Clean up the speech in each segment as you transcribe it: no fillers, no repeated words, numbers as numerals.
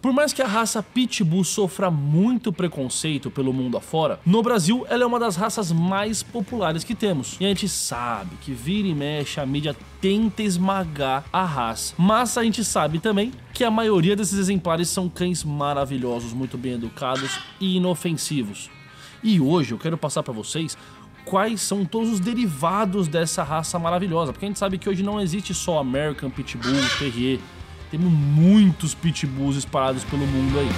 Por mais que a raça Pitbull sofra muito preconceito pelo mundo afora, no Brasil ela é uma das raças mais populares que temos. E a gente sabe que vira e mexe a mídia tenta esmagar a raça. Mas a gente sabe também que a maioria desses exemplares são cães maravilhosos, muito bem educados e inofensivos. E hoje eu quero passar para vocês quais são todos os derivados dessa raça maravilhosa, porque a gente sabe que hoje não existe só American Pitbull Terrier, temos muitos pitbulls espalhados pelo mundo aí.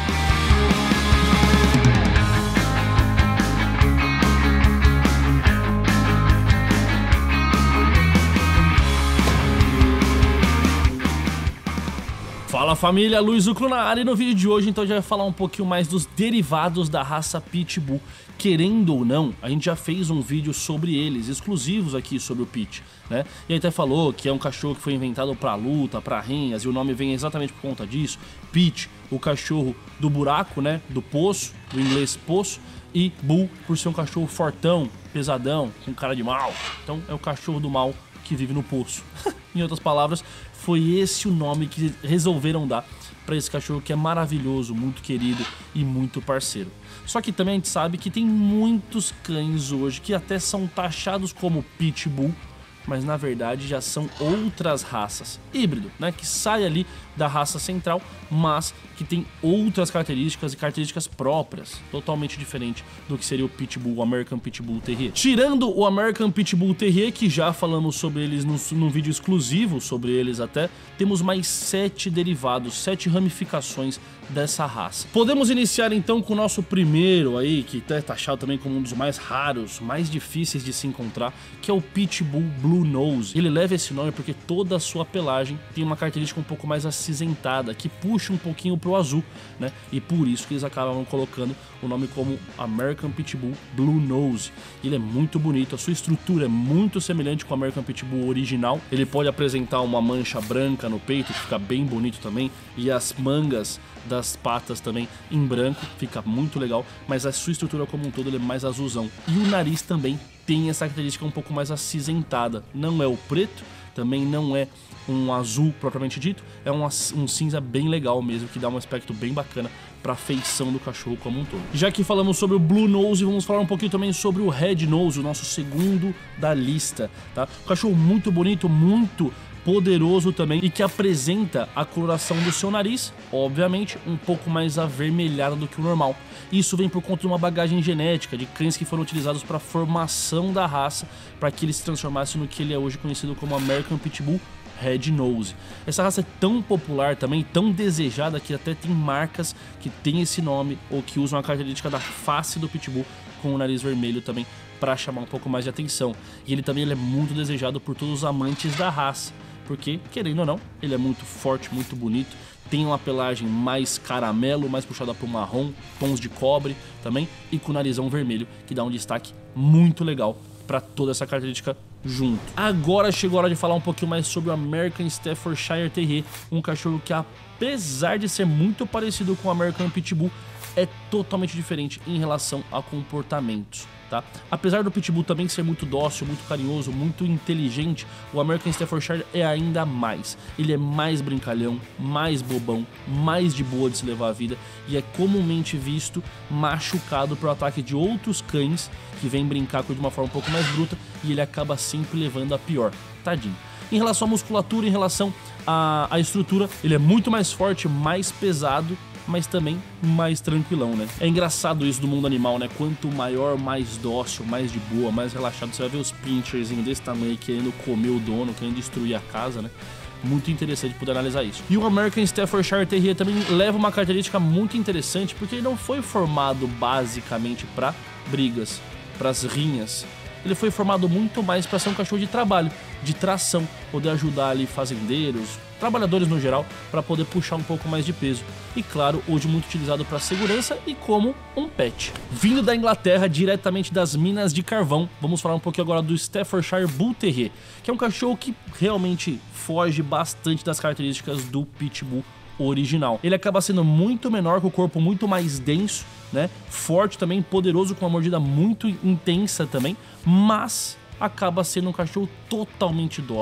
Fala família, Luiz Uclo na área, e no vídeo de hoje então já vai falar um pouquinho mais dos derivados da raça Pitbull. Querendo ou não, a gente já fez um vídeo sobre eles, exclusivos aqui sobre o Pit, né? E até falou que é um cachorro que foi inventado pra luta, pra renhas, e o nome vem exatamente por conta disso. Pit, o cachorro do buraco, né? Do poço, do inglês poço, e Bull por ser um cachorro fortão, pesadão, com cara de mal. Então é o cachorro do mal que vive no poço. Em outras palavras, foi esse o nome que resolveram dar para esse cachorro que é maravilhoso, muito querido e muito parceiro. Só que também a gente sabe que tem muitos cães hoje que até são taxados como Pitbull, mas na verdade já são outras raças, híbrido, né, que sai ali da raça central, mas que tem outras características e características próprias, totalmente diferente do que seria o Pitbull, o American Pitbull Terrier. Tirando o American Pitbull Terrier, que já falamos sobre eles num vídeo exclusivo sobre eles até, temos mais 7 derivados, 7 ramificações dessa raça. Podemos iniciar então com o nosso primeiro aí, que é taxado também como um dos mais raros, mais difíceis de se encontrar, que é o Pitbull Blue Nose. Ele leva esse nome porque toda a sua pelagem tem uma característica um pouco mais acinzentada, que puxa um pouquinho pro azul, né? E por isso que eles acabam colocando o nome como American Pitbull Blue Nose. Ele é muito bonito, a sua estrutura é muito semelhante com o American Pitbull original. Ele pode apresentar uma mancha branca no peito, que fica bem bonito também, e as mangas das patas também em branco, fica muito legal, mas a sua estrutura como um todo ele é mais azulzão. E o nariz também tem essa característica um pouco mais acinzentada, não é o preto, também não é um azul propriamente dito, é um cinza bem legal mesmo, que dá um aspecto bem bacana para a feição do cachorro como um todo. Já que falamos sobre o Blue Nose, vamos falar um pouquinho também sobre o Red Nose, o nosso segundo da lista, tá? Um cachorro muito bonito, muito poderoso também, e que apresenta a coloração do seu nariz, obviamente, um pouco mais avermelhada do que o normal. Isso vem por conta de uma bagagem genética, de cães que foram utilizados para a formação da raça, para que ele se transformasse no que ele é hoje conhecido como American Pitbull Red Nose. Essa raça é tão popular também, tão desejada, que até tem marcas que tem esse nome ou que usam a característica da face do Pitbull com o nariz vermelho também para chamar um pouco mais de atenção. E ele também é muito desejado por todos os amantes da raça, porque, querendo ou não, ele é muito forte, muito bonito, tem uma pelagem mais caramelo, mais puxada para o marrom, tons de cobre também, e com o narizão vermelho, que dá um destaque muito legal para toda essa característica junto. Agora chegou a hora de falar um pouquinho mais sobre o American Staffordshire Terrier, um cachorro que, apesar de ser muito parecido com o American Pitbull, é totalmente diferente em relação a comportamentos, tá? Apesar do Pitbull também ser muito dócil, muito carinhoso, muito inteligente, o American Staffordshire é ainda mais. Ele é mais brincalhão, mais bobão, mais de boa de se levar a vida, e é comumente visto machucado por ataque de outros cães que vêm brincar com ele de uma forma um pouco mais bruta, e ele acaba sempre levando a pior. Tadinho. Em relação à musculatura, em relação à estrutura, ele é muito mais forte, mais pesado, mas também mais tranquilão, né? É engraçado isso do mundo animal, né? Quanto maior, mais dócil, mais de boa, mais relaxado. Você vai ver os pincherzinhos desse tamanho querendo comer o dono, querendo destruir a casa, né? Muito interessante poder analisar isso. E o American Staffordshire Terrier também leva uma característica muito interessante, porque ele não foi formado basicamente para brigas, para as rinhas. Ele foi formado muito mais para ser um cachorro de trabalho, de tração, poder ajudar ali fazendeiros, trabalhadores no geral, para poder puxar um pouco mais de peso. E claro, hoje muito utilizado para segurança e como um pet. Vindo da Inglaterra, diretamente das minas de carvão, vamos falar um pouquinho agora do Staffordshire Bull Terrier, que é um cachorro que realmente foge bastante das características do Pitbull original. Ele acaba sendo muito menor, com o corpo muito mais denso, né? Forte também, poderoso, com uma mordida muito intensa também, mas acaba sendo um cachorro totalmente dócil,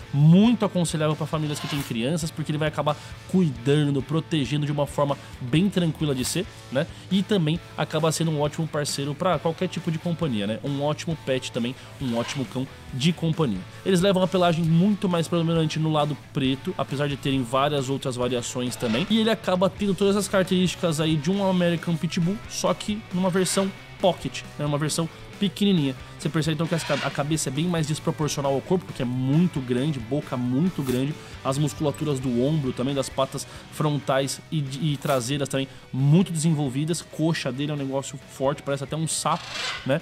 muito aconselhável para famílias que têm crianças, porque ele vai acabar cuidando, protegendo de uma forma bem tranquila de ser, né? E também acaba sendo um ótimo parceiro para qualquer tipo de companhia, né? Um ótimo pet também, um ótimo cão de companhia. Eles levam a pelagem muito mais predominante no lado preto, apesar de terem várias outras variações também. E ele acaba tendo todas as características aí de um American Pitbull, só que numa versão pocket, né? Uma versão pequenininha. Você percebe então que a cabeça é bem mais desproporcional ao corpo, porque é muito grande, boca muito grande, as musculaturas do ombro também, das patas frontais e traseiras também muito desenvolvidas, coxa dele é um negócio forte, parece até um sapo, né?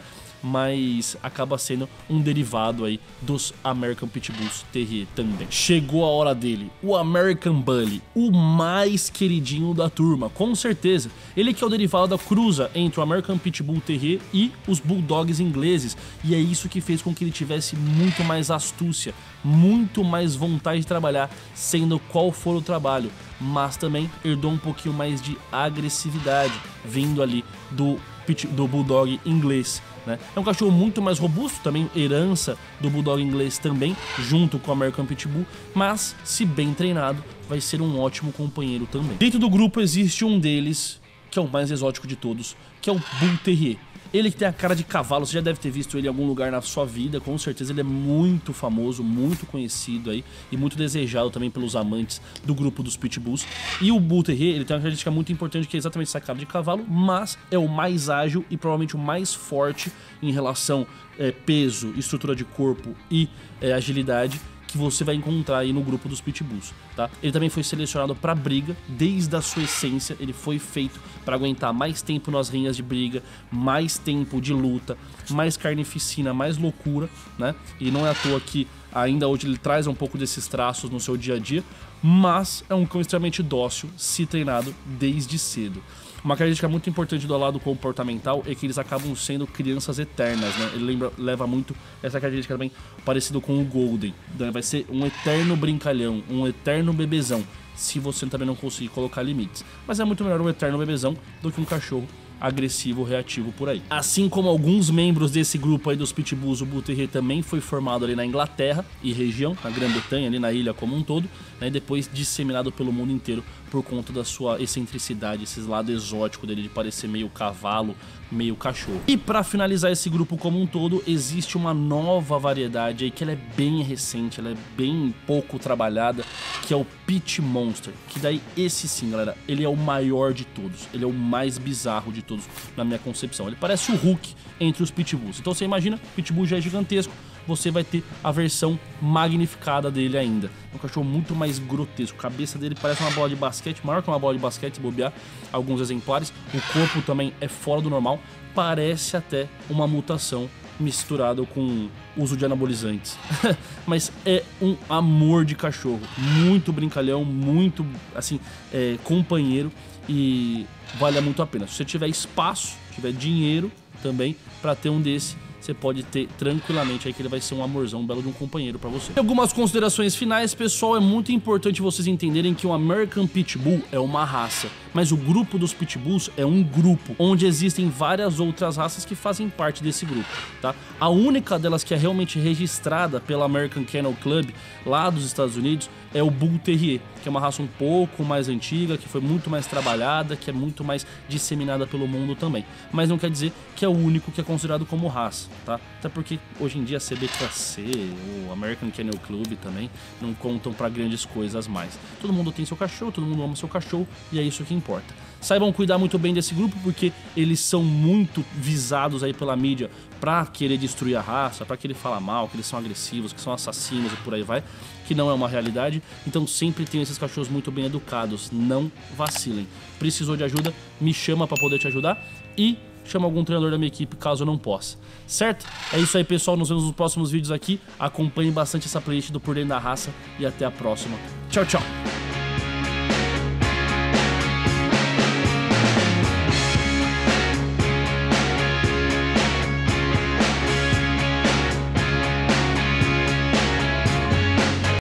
Mas acaba sendo um derivado aí dos American Pitbulls Terrier também. Chegou a hora dele, o American Bully, o mais queridinho da turma, com certeza. Ele que é o derivado da cruza entre o American Pitbull Terrier e os Bulldogs ingleses, e é isso que fez com que ele tivesse muito mais astúcia, muito mais vontade de trabalhar, sendo qual for o trabalho, mas também herdou um pouquinho mais de agressividade, vindo ali do Bulldog inglês, né? É um cachorro muito mais robusto, também herança do Bulldog inglês também, junto com o American Pitbull, mas se bem treinado, vai ser um ótimo companheiro também. Dentro do grupo existe um deles, que é o mais exótico de todos, que é o Bull Terrier. Ele que tem a cara de cavalo, você já deve ter visto ele em algum lugar na sua vida, com certeza ele é muito famoso, muito conhecido aí e muito desejado também pelos amantes do grupo dos Pitbulls. E o Bull Terrier, ele tem uma característica muito importante que é exatamente essa cara de cavalo, mas é o mais ágil e provavelmente o mais forte em relação peso, estrutura de corpo e agilidade que você vai encontrar aí no grupo dos Pitbulls, tá? Ele também foi selecionado para briga, desde a sua essência, ele foi feito para aguentar mais tempo nas rinhas de briga, mais tempo de luta, mais carnificina, mais loucura, né? E não é à toa que ainda hoje ele traz um pouco desses traços no seu dia a dia, mas é um cão extremamente dócil, se treinado desde cedo. Uma característica muito importante do lado comportamental é que eles acabam sendo crianças eternas, né? Ele leva muito essa característica também parecido com o Golden. Vai ser um eterno brincalhão, um eterno bebezão, se você também não conseguir colocar limites. Mas é muito melhor um eterno bebezão do que um cachorro agressivo, reativo por aí. Assim como alguns membros desse grupo aí dos Pitbulls, o Bull Terrier também foi formado ali na Inglaterra e região, na Grã-Bretanha, ali na ilha como um todo, né, e depois disseminado pelo mundo inteiro por conta da sua excentricidade, esse lado exótico dele de parecer meio cavalo, meio cachorro. E para finalizar esse grupo como um todo, existe uma nova variedade aí que ela é bem recente, ela é bem pouco trabalhada, que é o Pit Monster, que daí esse sim, galera, ele é o maior de todos, ele é o mais bizarro de todos na minha concepção. Ele parece o Hulk entre os Pitbulls. Então você imagina, Pitbull já é gigantesco, você vai ter a versão magnificada dele ainda. É um cachorro muito mais grotesco, a cabeça dele parece uma bola de basquete, maior que uma bola de basquete se bobear, alguns exemplares. O corpo também é fora do normal, parece até uma mutação misturado com uso de anabolizantes. Mas é um amor de cachorro, muito brincalhão, muito assim, companheiro, e vale muito a pena. Se você tiver espaço, tiver dinheiro também para ter um desse, você pode ter tranquilamente aí, que ele vai ser um amorzão, um belo de um companheiro pra você. E algumas considerações finais, pessoal. É muito importante vocês entenderem que o American Pitbull é uma raça, mas o grupo dos Pitbulls é um grupo, onde existem várias outras raças que fazem parte desse grupo, tá? A única delas que é realmente registrada pela American Kennel Club, lá dos Estados Unidos, é o Bull Terrier, que é uma raça um pouco mais antiga, que foi muito mais trabalhada, que é muito mais disseminada pelo mundo também. Mas não quer dizer que é o único que é considerado como raça, tá? Até porque hoje em dia a CBKC, o American Kennel Club também, não contam para grandes coisas mais. Todo mundo tem seu cachorro, todo mundo ama seu cachorro, e é isso que importa. Saibam cuidar muito bem desse grupo, porque eles são muito visados aí pela mídia pra querer destruir a raça, pra querer falar mal, que eles são agressivos, que são assassinos e por aí vai, que não é uma realidade. Então sempre tenham esses cachorros muito bem educados, não vacilem. Precisou de ajuda, me chama pra poder te ajudar e chama algum treinador da minha equipe caso eu não possa, certo? É isso aí, pessoal, nos vemos nos próximos vídeos aqui. Acompanhe bastante essa playlist do Por Dentro da Raça e até a próxima. Tchau, tchau!